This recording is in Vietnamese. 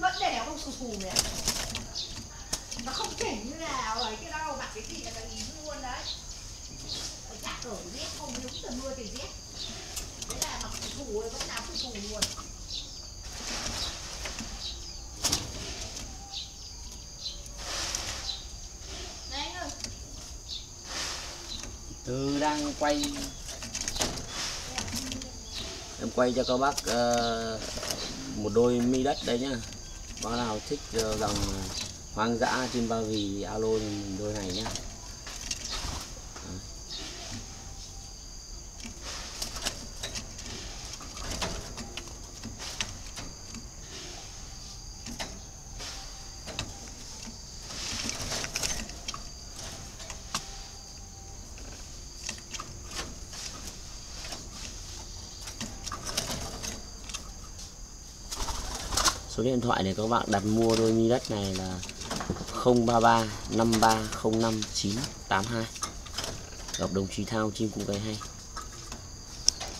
vẫn để không sù sù này. Nó không chỉnh như nào ấy cái đâu mặt cái gì là cái ý luôn đấy. Ở chả cởi biết không đúng từ mưa thì biết. Thế là mặc sù sù vẫn nào sù sù luôn. Này anh ơi. Từ đang quay. Em quay cho các bác một đôi mi đất đây nhá. Bác nào thích dòng hoang dã trên Ba Vì alo mình đôi này nhá. Số điện thoại để các bạn đặt mua đôi mi đất này là 033 5305 982. Gặp đồng chí Thao chim cũng cái hay.